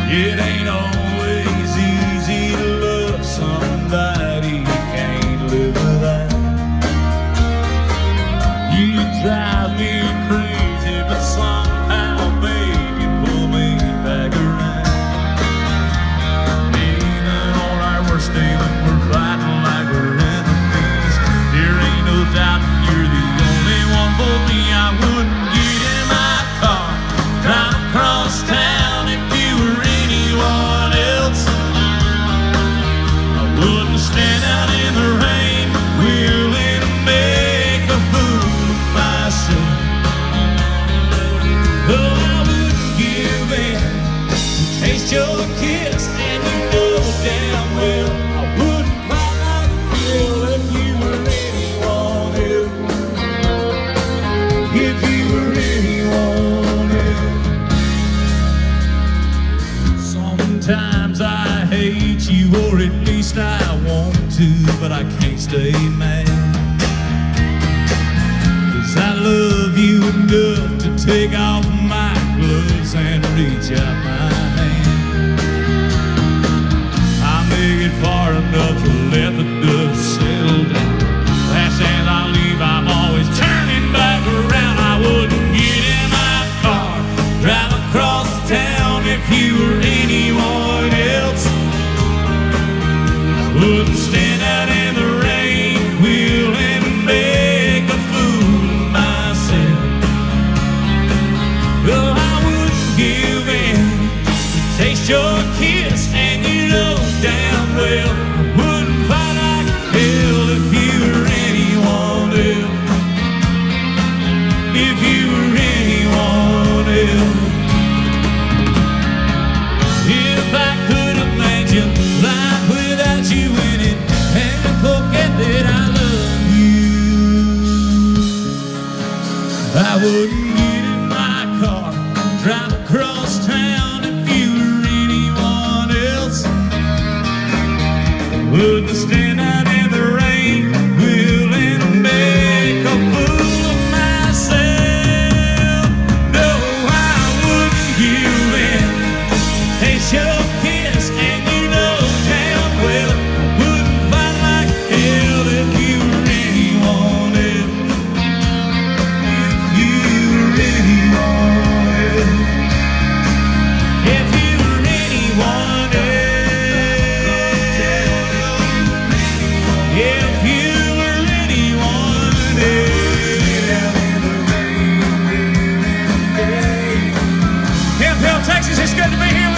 It ain't always easy to love somebody you can't live without. You drive me crazy, but somehow, babe, you pull me back around. Ain't it alright we're stealing, we're fighting like we're enemies. There ain't no doubt that you're the only one for me. I wouldn't get in my car, drive across town if you were anyone else. I wouldn't stand out in the rain, willing to make a fool of myself. Oh, I wouldn't give in to taste your kiss, and you know damn well I wouldn't fight like hell if you were anyone else. If you were anyone else. Sometimes I hate you, or at least I want to, but I can't stay mad, 'cause I love you enough to take off my gloves and reach out my hand. I make it far enough to let the dust settle down. Last as I leave, I'm always turning back around. I wouldn't get in my car, drive across town if you were anyone else. Wouldn't stand out in the rain, willing to make a fool of myself. Well, I wouldn't give in to taste your kiss, and you know damn well I wouldn't fight like hell if you were anyone else. If you were anyone else. If I could imagine life without you in it and forget that I love you, I wouldn't get in my car, drive across town if you were anyone else. Wouldn't stand out in the rain, willing to make a fool of myself. No, I wouldn't give in. Taste your kiss, and you know damn well I wouldn't fight like hell if you were anyone else. If you were anyone else. If you were anyone else. If you were anyone else. Hemphill, Texas, it's good to be here with